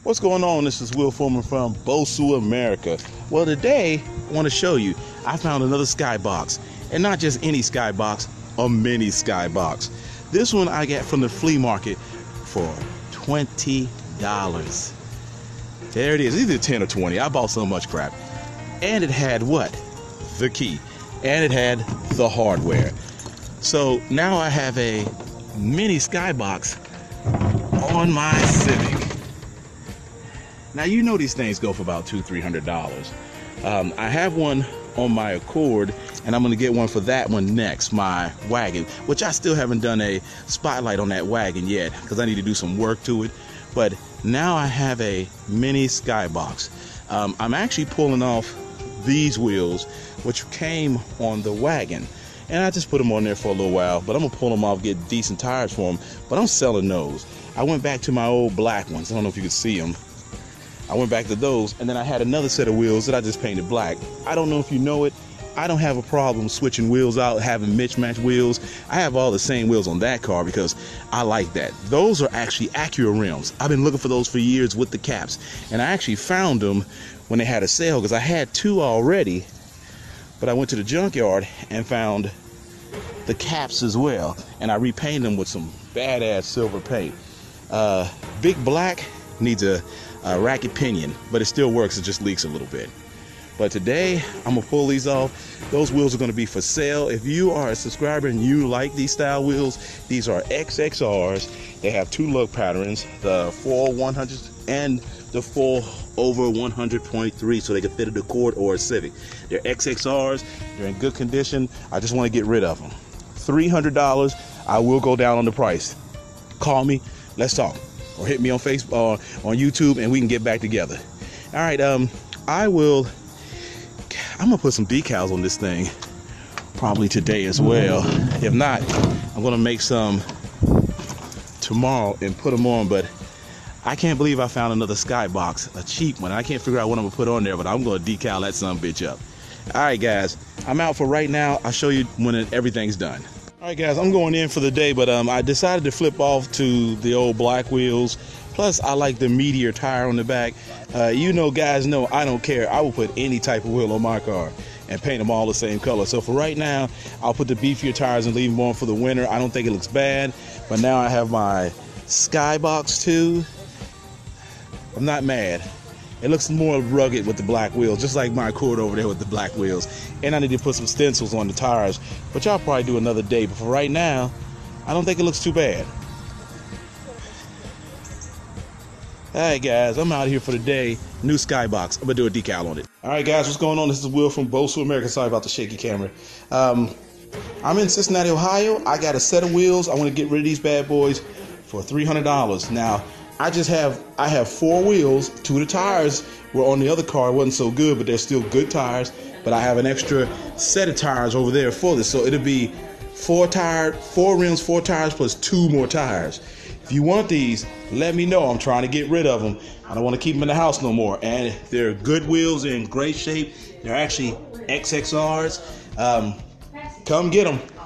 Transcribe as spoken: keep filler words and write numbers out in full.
What's going on? This is Will Foreman from Bosu America. Well, today I want to show you I found another skybox, and not just any skybox, a mini skybox. This one I got from the flea market for twenty dollars. There it is, either ten or twenty. I bought so much crap. And it had what? The key. And it had the hardware. So now I have a mini skybox on my Civic. Now you know these things go for about two, three hundred dollars. Um, I have one on my Accord, and I'm gonna get one for that one next, my wagon, which I still haven't done a spotlight on that wagon yet because I need to do some work to it. But now I have a mini skybox. Um, I'm actually pulling off these wheels, which came on the wagon, and I just put them on there for a little while, but I'm gonna pull them off, get decent tires for them. But I'm selling those. I went back to my old black ones. I don't know if you can see them. I went back to those, and then I had another set of wheels that I just painted black. I don't know if you know it, I don't have a problem switching wheels out, having mismatched wheels. I have all the same wheels on that car because I like that. Those are actually Acura rims. I've been looking for those for years with the caps, and I actually found them when they had a sale because I had two already, but I went to the junkyard and found the caps as well, and I repainted them with some badass silver paint. Uh, Big Black needs a, a racket pinion, but it still works, it just leaks a little bit. But today, I'm gonna pull these off. Those wheels are gonna be for sale. If you are a subscriber and you like these style wheels, these are X X Rs. They have two lug patterns, the four one hundreds and the four over one hundred point three, so they can fit an Accord or a Civic. They're X X Rs, they're in good condition. I just wanna get rid of them. three hundred dollars, I will go down on the price. Call me, let's talk. Or hit me on Facebook, uh, on YouTube, and we can get back together. All right, um, I will, I'm gonna put some decals on this thing probably today as well. If not, I'm gonna make some tomorrow and put them on. But I can't believe I found another skybox, a cheap one. I can't figure out what I'm gonna put on there, but I'm gonna decal that son bitch up. All right, guys, I'm out for right now. I'll show you when it, everything's done. All right, guys, I'm going in for the day, but um, I decided to flip off to the old black wheels. Plus, I like the Meteor tire on the back. Uh, you know, guys know I don't care. I will put any type of wheel on my car and paint them all the same color. So for right now, I'll put the beefier tires and leave them on for the winter. I don't think it looks bad. But now I have my Skybox too. I'm not mad. It looks more rugged with the black wheels, just like my Accord over there with the black wheels. And I need to put some stencils on the tires, which I'll probably do another day. But for right now, I don't think it looks too bad. Alright guys, I'm out here for the day. New skybox. I'm gonna do a decal on it. Alright guys, what's going on? This is Will from Bosu America. Sorry about the shaky camera. Um, I'm in Cincinnati, Ohio. I got a set of wheels. I want to get rid of these bad boys for three hundred dollars. Now, I just have I have four wheels. Two of the tires were on the other car. It wasn't so good, but they're still good tires. But I have an extra set of tires over there for this. So it'll be four tire, four rims, four tires plus two more tires. If you want these, let me know. I'm trying to get rid of them. I don't want to keep them in the house no more. And they're good wheels. They're in great shape. They're actually X X Rs. Um, come get them.